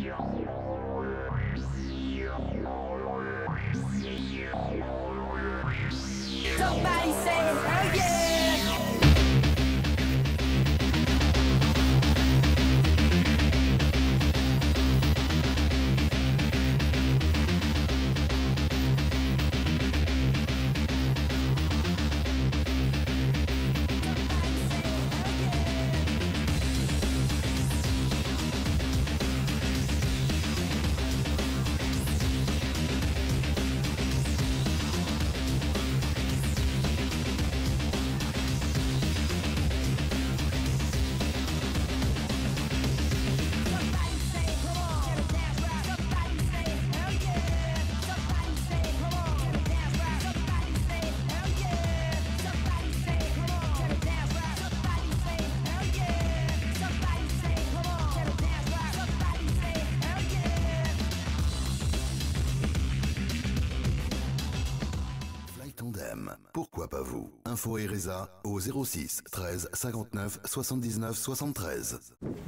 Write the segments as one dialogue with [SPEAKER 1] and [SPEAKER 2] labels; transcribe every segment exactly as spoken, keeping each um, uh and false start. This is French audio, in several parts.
[SPEAKER 1] Somebody say, oh yeah!
[SPEAKER 2] Pourquoi pas vous? Info Ereza au zéro six treize cinquante-neuf soixante-dix-neuf soixante-treize.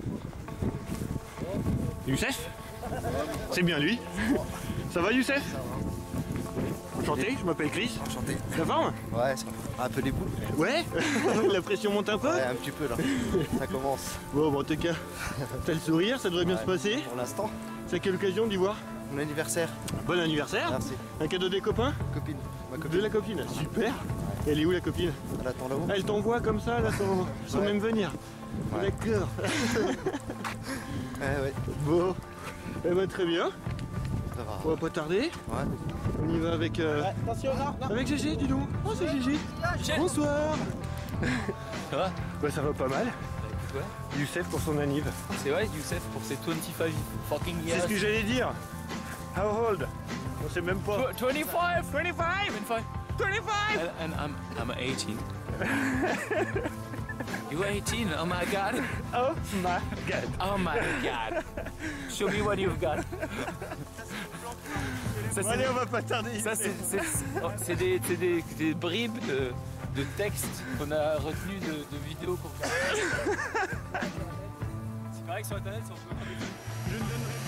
[SPEAKER 3] Youssef? C'est bien lui? Ça va Youssef? Enchanté, je m'appelle Chris.
[SPEAKER 4] Enchanté.
[SPEAKER 3] Ça va?
[SPEAKER 4] Ouais, ça va. Un peu les boules.
[SPEAKER 3] Ouais. La pression monte un peu?
[SPEAKER 4] Ouais, un petit peu là. Ça commence.
[SPEAKER 3] Bon, bon en tout cas, t'as le sourire, ça devrait bien
[SPEAKER 4] ouais,
[SPEAKER 3] se passer.
[SPEAKER 4] Pour l'instant.
[SPEAKER 3] C'est à quelle occasion d'y voir?
[SPEAKER 4] Mon anniversaire.
[SPEAKER 3] Bon anniversaire.
[SPEAKER 4] Merci.
[SPEAKER 3] Un cadeau des copains?
[SPEAKER 4] Copine. Ma copine.
[SPEAKER 3] De la copine, super. Elle est où la copine?
[SPEAKER 4] Elle attend là-haut.
[SPEAKER 3] Elle t'envoie comme ça là sans, sans
[SPEAKER 4] ouais.
[SPEAKER 3] même venir.
[SPEAKER 4] Ouais.
[SPEAKER 3] D'accord.
[SPEAKER 4] Ouais, ouais.
[SPEAKER 3] Bon, eh ben, très bien.
[SPEAKER 4] Ça va.
[SPEAKER 3] On va pas tarder.
[SPEAKER 4] Ouais.
[SPEAKER 3] On y va avec euh,
[SPEAKER 5] Ouais, attention, non, non.
[SPEAKER 3] avec Gégé, dis donc. Oh c'est Gégé. Bonsoir.
[SPEAKER 5] Ça va?
[SPEAKER 3] Bah ça va pas mal.
[SPEAKER 5] Ouais.
[SPEAKER 3] Youssef pour son anniv.
[SPEAKER 5] C'est vrai, Youssef pour ses vingt-cinq fucking years.
[SPEAKER 3] C'est ce que j'allais dire. How old? On sait même pas.
[SPEAKER 5] twenty-five!
[SPEAKER 3] twenty-five!
[SPEAKER 5] twenty-five!
[SPEAKER 3] twenty-five!
[SPEAKER 5] And, and I'm, I'm eighteen. You're eighteen? Oh my god!
[SPEAKER 3] Oh my god!
[SPEAKER 5] Oh my god! Show me what you've got! Ça,
[SPEAKER 3] Bon, allez, on va pas tarder.
[SPEAKER 5] ça, c'est, c'est, oh, c'est des, c'est des, des bribes de, de textes qu'on a retenus de, de vidéos qu'on regarde. C'est pareil que sur internet, si on peut faire des...
[SPEAKER 3] Je ne donnerai pas.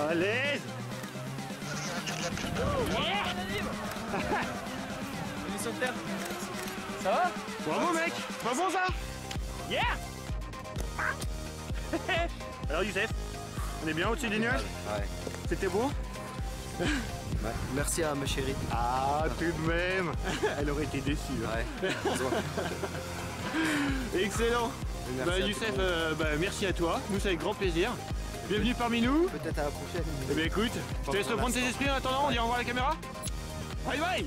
[SPEAKER 3] À l'aise.
[SPEAKER 5] Il est sur terre. Ça va?
[SPEAKER 3] Bravo mec. Pas bon ça? Yeah. Alors Youssef, on est bien au-dessus des nuages?
[SPEAKER 4] Ouais.
[SPEAKER 3] C'était beau?
[SPEAKER 4] Ouais. Merci à ma chérie.
[SPEAKER 3] Ah, tout de même. Elle aurait été déçue. Hein.
[SPEAKER 4] Ouais.
[SPEAKER 3] Excellent.
[SPEAKER 4] Merci
[SPEAKER 3] Bah,
[SPEAKER 4] à
[SPEAKER 3] Youssef,
[SPEAKER 4] tout le monde.
[SPEAKER 3] euh, bah, merci à toi. Nous, c'est avec grand plaisir. Bienvenue parmi nous.
[SPEAKER 4] Peut-être à la prochaine.
[SPEAKER 3] Eh bien écoute, je te laisse reprendre tes esprits en attendant. On dit au revoir à la caméra. Bye bye.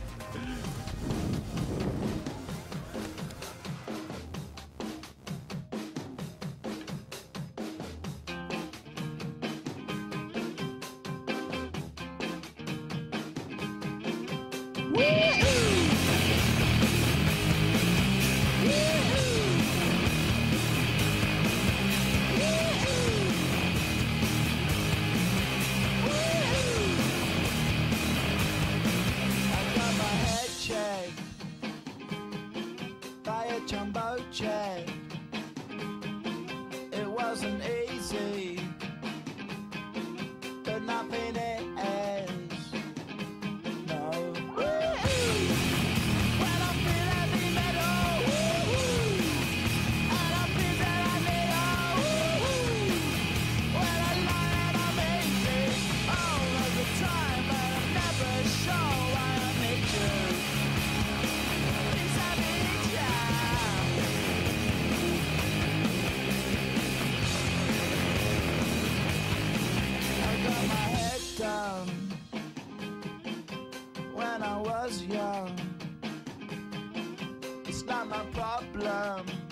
[SPEAKER 1] Jumbo jet. It wasn't easy, but nothing is. No. When I feel heavy metal, and I feel that I need all. When I lie and I'm easy all of the time, but I'm never sure why I need you. When I was young, it's not my problem.